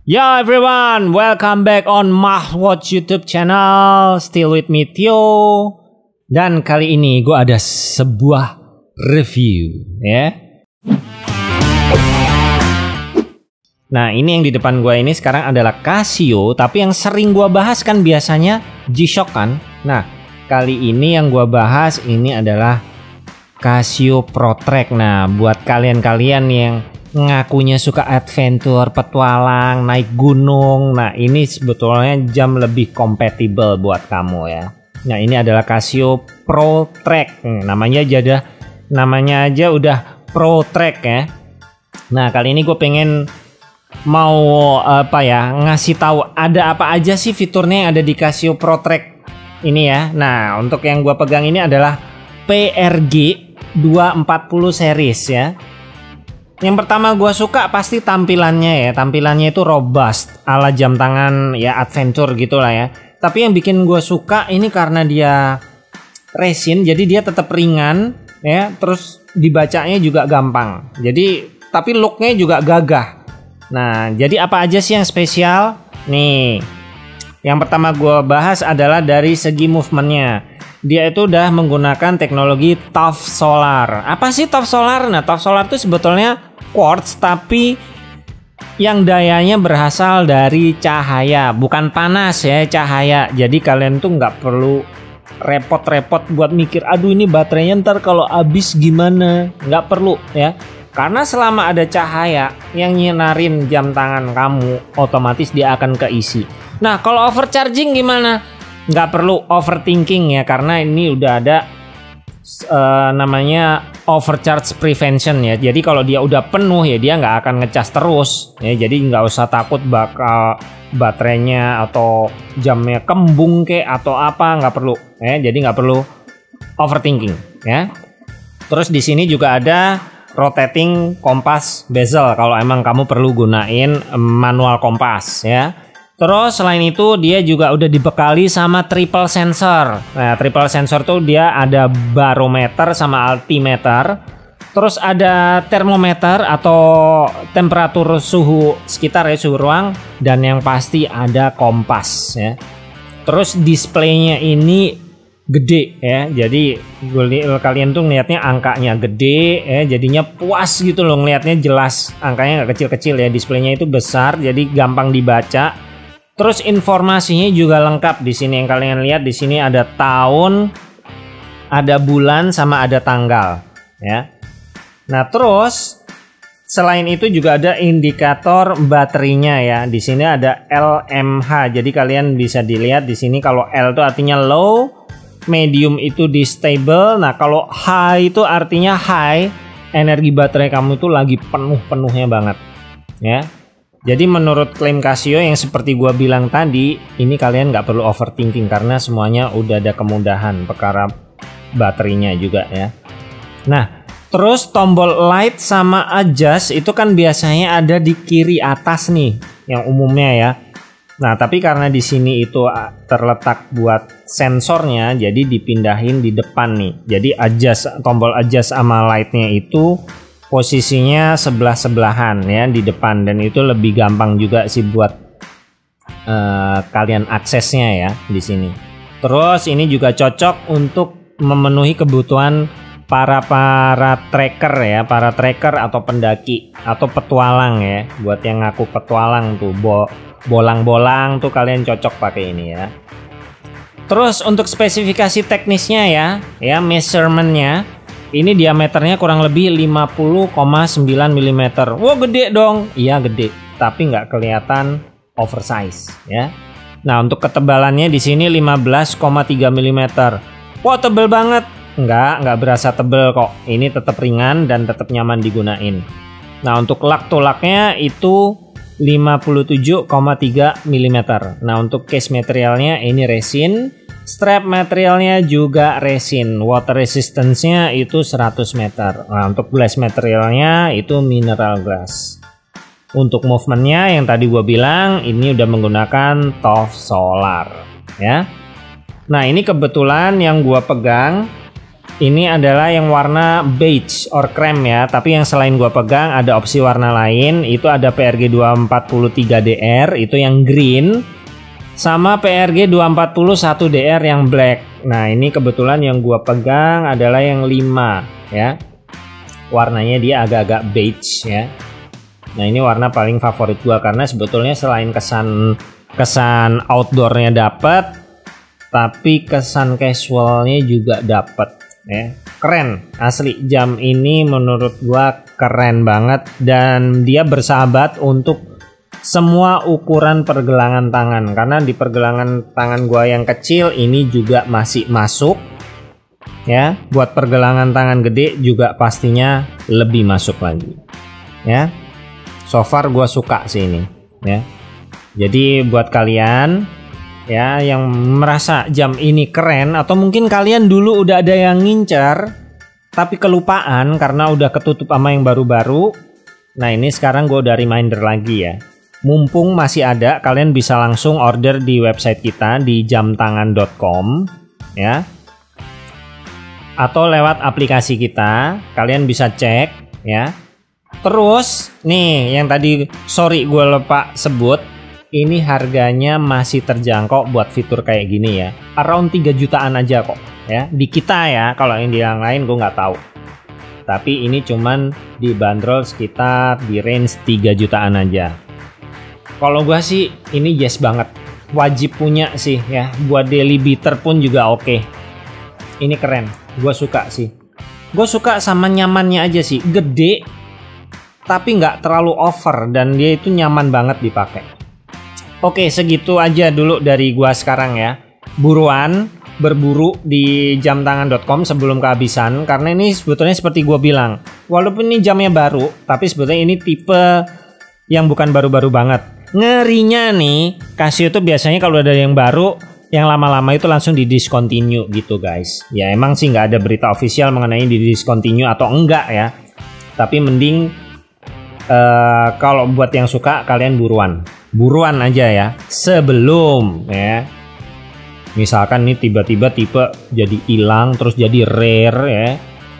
Yo everyone, welcome back on Mahwatch YouTube channel. Still with me Tio. Dan kali ini gue ada sebuah review ya. Nah ini yang di depan gue ini sekarang adalah Casio. Tapi yang sering gue bahas kan biasanya G-Shock kan. Nah kali ini yang gue bahas ini adalah Casio ProTrack. Nah buat kalian-kalian yang ngakunya suka adventure, petualang, naik gunung. Nah ini sebetulnya jam lebih kompatibel buat kamu ya. Nah ini adalah Casio ProTrack. Namanya aja udah ProTrack ya. Nah kali ini gue pengen mau ngasih tahu ada apa aja sih fiturnya yang ada di Casio ProTrack ini ya. Nah untuk yang gue pegang ini adalah PRG 240 series ya. Yang pertama gue suka pasti tampilannya ya. Tampilannya itu robust ala jam tangan ya, adventure gitulah ya. Tapi yang bikin gue suka ini karena dia resin, jadi dia tetap ringan ya. Terus dibacanya juga gampang. Jadi tapi looknya juga gagah. Nah jadi apa aja sih yang spesial? Nih yang pertama gue bahas adalah dari segi movementnya. Dia itu udah menggunakan teknologi TUF Solar. Apa sih TUF Solar? Nah TUF Solar itu sebetulnya quartz tapi yang dayanya berasal dari cahaya, bukan panas ya, cahaya. Jadi kalian tuh nggak perlu repot-repot buat mikir aduh ini baterainya ntar kalau habis gimana. Nggak perlu ya, karena selama ada cahaya yang nyinarin jam tangan kamu otomatis dia akan keisi. Nah kalau overcharging gimana? Nggak perlu overthinking ya, karena ini udah ada namanya overcharge prevention ya. Jadi kalau dia udah penuh ya dia nggak akan ngecas terus ya. Jadi nggak usah takut bakal baterainya atau jamnya kembung atau apa, nggak perlu ya. Jadi nggak perlu overthinking ya. Terus di sini juga ada rotating kompas bezel kalau emang kamu perlu gunain manual kompas ya. Terus selain itu dia juga udah dibekali sama triple sensor. Nah triple sensor tuh dia ada barometer sama altimeter. Terus ada termometer atau temperatur suhu sekitar ya, suhu ruang. Dan yang pasti ada kompas ya. Terus displaynya ini gede ya. Jadi kalian tuh ngeliatnya angkanya gede ya. Jadinya puas gitu loh, ngeliatnya jelas. Angkanya nggak kecil-kecil ya. Displaynya itu besar jadi gampang dibaca. Terus informasinya juga lengkap di sini yang kalian lihat. Di sini ada tahun, ada bulan sama ada tanggal ya. Nah, terus selain itu juga ada indikator baterainya ya. Di sini ada LMH. Jadi kalian bisa dilihat di sini kalau L itu artinya low, medium itu di stable. Nah, kalau high itu artinya high, energi baterai kamu itu lagi penuh-penuhnya banget ya. Jadi menurut klaim Casio yang seperti gua bilang tadi, ini kalian nggak perlu overthinking karena semuanya udah ada kemudahan perkara baterainya juga ya. Nah, terus tombol light sama adjust itu kan biasanya ada di kiri atas nih, yang umumnya ya. Nah, tapi karena di sini itu terletak buat sensornya, jadi dipindahin di depan nih. Jadi tombol adjust sama lightnya itu posisinya sebelah-sebelahan ya di depan, dan itu lebih gampang juga sih buat kalian aksesnya ya di sini. Terus ini juga cocok untuk memenuhi kebutuhan para tracker ya, para tracker atau pendaki atau petualang ya. Buat yang ngaku petualang tuh bolang-bolang tuh kalian cocok pakai ini ya. Terus untuk spesifikasi teknisnya ya measurementnya. Ini diameternya kurang lebih 50,9 mm. Wah gede dong. Iya gede, tapi nggak kelihatan oversize ya. Nah untuk ketebalannya di sini 15,3 mm. Wah tebel banget. Nggak berasa tebel kok. Ini tetap ringan dan tetap nyaman digunain. Nah untuk lak to laknya itu 57,3 mm. Nah untuk case materialnya ini resin. Strap materialnya juga resin, water resistance-nya itu 100 meter. Nah, untuk glass materialnya itu mineral glass. Untuk movement-nya yang tadi gue bilang, ini udah menggunakan TUF Solar ya. Nah ini kebetulan yang gue pegang Ini adalah yang warna beige or cream ya, tapi yang selain gua pegang ada opsi warna lain, itu ada PRG 243DR itu yang green, sama PRG 241DR yang black. Nah ini kebetulan yang gua pegang adalah yang 5 ya, warnanya dia agak-agak beige ya. Nah ini warna paling favorit gua karena sebetulnya selain kesan outdoornya dapet, tapi kesan casualnya juga dapet. Ya, keren asli, jam ini menurut gua keren banget dan dia bersahabat untuk semua ukuran pergelangan tangan, karena di pergelangan tangan gua yang kecil ini juga masih masuk ya, buat pergelangan tangan gede juga pastinya lebih masuk lagi ya. So far gua suka sih ini ya. Jadi buat kalian ya yang merasa jam ini keren, atau mungkin kalian dulu udah ada yang ngincer tapi kelupaan karena udah ketutup sama yang baru-baru. Nah ini sekarang gue udah reminder lagi ya, mumpung masih ada, kalian bisa langsung order di website kita di jamtangan.com ya, atau lewat aplikasi kita kalian bisa cek ya. Terus nih yang tadi sorry gue lupa sebut, ini harganya masih terjangkau buat fitur kayak gini ya. Around 3 jutaan aja kok ya. Di kita ya, kalau yang di yang lain gue nggak tahu. Tapi ini cuman dibanderol sekitar di range 3 jutaan aja. Kalau gue sih ini yes banget. Wajib punya sih ya. Buat daily beater pun juga oke. Ini keren. Gue suka sih. Gue suka sama nyamannya aja sih. Gede tapi nggak terlalu over dan dia itu nyaman banget dipakai. Oke, segitu aja dulu dari gua sekarang ya. Buruan berburu di jamtangan.com sebelum kehabisan, karena ini sebetulnya seperti gua bilang, walaupun ini jamnya baru, tapi sebetulnya ini tipe yang bukan baru-baru banget. Ngerinya nih, Casio tuh biasanya kalau ada yang baru, yang lama-lama itu langsung di discontinue gitu guys. Ya emang sih nggak ada berita official mengenai di discontinue atau enggak ya. Tapi mending kalau buat yang suka kalian buruan aja ya, sebelum ya misalkan nih tiba-tiba tipe jadi hilang terus jadi rare ya.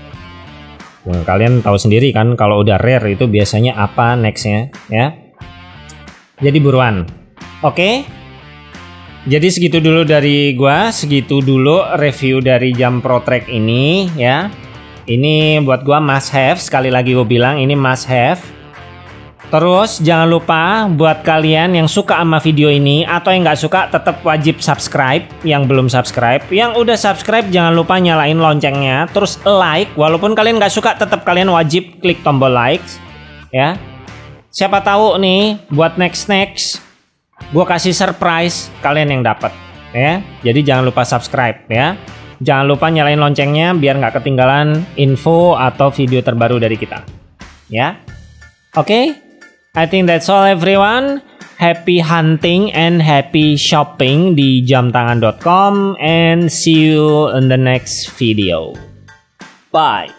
Nah, kalian tahu sendiri kan kalau udah rare itu biasanya apa nextnya ya. Jadi buruan. Oke. Jadi segitu dulu dari gua, segitu dulu review dari jam ProTrack ini ya. Ini buat gua must have, sekali lagi gua bilang ini must have. Terus jangan lupa buat kalian yang suka sama video ini atau yang nggak suka tetap wajib subscribe. Yang belum subscribe, yang udah subscribe jangan lupa nyalain loncengnya. Terus like, walaupun kalian nggak suka tetap kalian wajib klik tombol like ya. Siapa tahu nih buat next gue kasih surprise kalian yang dapat ya. Jadi jangan lupa subscribe ya. Jangan lupa nyalain loncengnya biar nggak ketinggalan info atau video terbaru dari kita ya. Oke. I think that's all everyone. Happy hunting and happy shopping di jamtangan.com and see you in the next video. Bye.